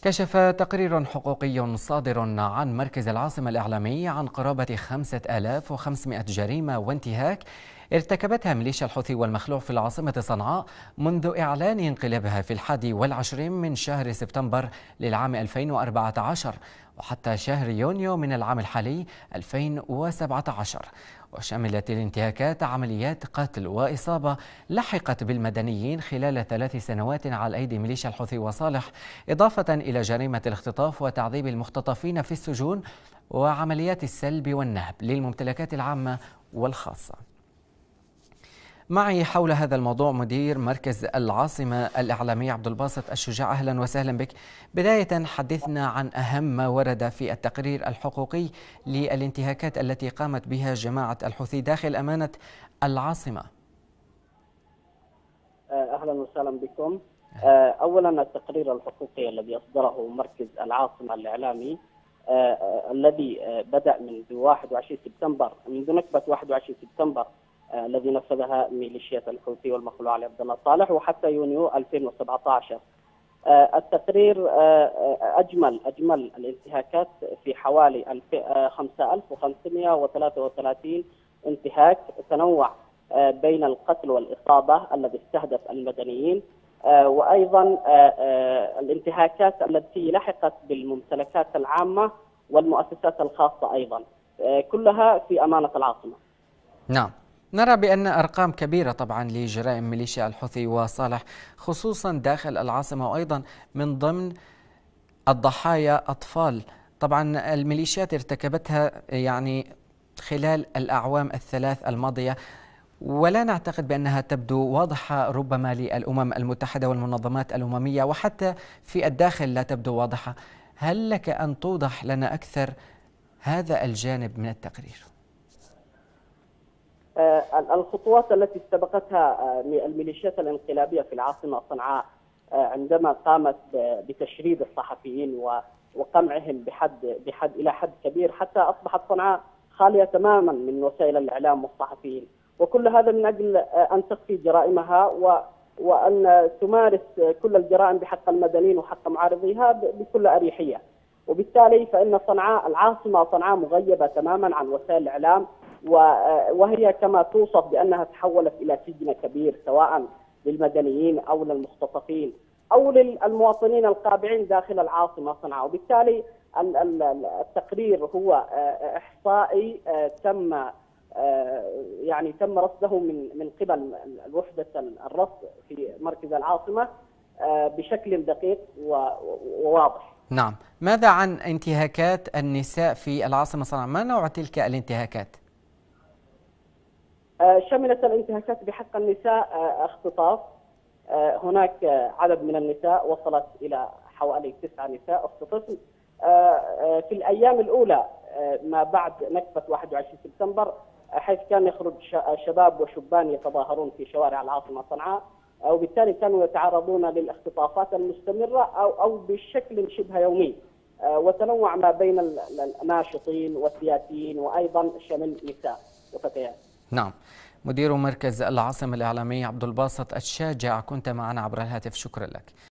كشف تقرير حقوقي صادر عن مركز العاصمة الإعلامي عن قرابة 5500 جريمة وانتهاك ارتكبتها ميليشيا الحوثي والمخلوع في العاصمة صنعاء منذ إعلان انقلابها في 21 من شهر سبتمبر للعام 2014 وحتى شهر يونيو من العام الحالي 2017. وشملت الانتهاكات عمليات قتل وإصابة لحقت بالمدنيين خلال 3 سنوات على أيدي ميليشيا الحوثي وصالح، إضافة إلى جريمة الاختطاف وتعذيب المختطفين في السجون وعمليات السلب والنهب للممتلكات العامة والخاصة. معي حول هذا الموضوع مدير مركز العاصمة الإعلامي عبد الباسط الشجاع. أهلا وسهلا بك. بداية حدثنا عن أهم ما ورد في التقرير الحقوقي للانتهاكات التي قامت بها جماعة الحوثي داخل أمانة العاصمة. أهلا وسهلا بكم. أولا التقرير الحقوقي الذي أصدره مركز العاصمة الإعلامي الذي بدأ منذ 21 سبتمبر، منذ نكبة 21 سبتمبر الذي نفذها ميليشيا الحوثي والمخلوع علي عبد الله صالح وحتى يونيو 2017. التقرير أجمل الانتهاكات في حوالي 5533 انتهاك، تنوع بين القتل والإصابة الذي استهدف المدنيين، وأيضا الانتهاكات التي لحقت بالممتلكات العامة والمؤسسات الخاصة أيضا، كلها في أمانة العاصمة. نعم، نرى بأن أرقام كبيرة طبعا لجرائم ميليشيا الحوثي وصالح خصوصا داخل العاصمة، وأيضا من ضمن الضحايا أطفال. طبعا الميليشيات ارتكبتها خلال الأعوام الثلاث الماضية، ولا نعتقد بأنها تبدو واضحة ربما للأمم المتحدة والمنظمات الأممية، وحتى في الداخل لا تبدو واضحة. هل لك أن توضح لنا أكثر هذا الجانب من التقرير؟ الخطوات التي استبقتها الميليشيات الانقلابية في العاصمة صنعاء عندما قامت بتشريد الصحفيين وقمعهم إلى حد كبير، حتى أصبحت صنعاء خالية تماما من وسائل الإعلام والصحفيين، وكل هذا من أجل أن تخفي جرائمها وأن تمارس كل الجرائم بحق المدنيين وحق معارضيها بكل أريحية. وبالتالي فإن صنعاء العاصمة صنعاء مغيبة تماما عن وسائل الإعلام، وهي كما توصف بأنها تحولت إلى سجن كبير سواء للمدنيين أو للمختطفين أو للمواطنين القابعين داخل العاصمة صنعاء. وبالتالي التقرير هو إحصائي تم رصده من قبل وحدة الرصد في مركز العاصمة بشكل دقيق وواضح. نعم، ماذا عن انتهاكات النساء في العاصمة صنعاء؟ ما نوع تلك الانتهاكات؟ شملت الانتهاكات بحق النساء اختطاف. هناك عدد من النساء وصلت إلى حوالي 9 نساء اختطفن في الأيام الأولى ما بعد نكبة 21 سبتمبر، حيث كان يخرج شباب وشبان يتظاهرون في شوارع العاصمة صنعاء، وبالتالي كانوا يتعرضون للاختطافات المستمرة أو بشكل شبه يومي، وتنوع ما بين الناشطين والسياسيين وأيضا شمل نساء وفتيات. نعم، مدير مركز العاصمة الإعلامي عبد الباسط الشجاع كنت معنا عبر الهاتف، شكرا لك.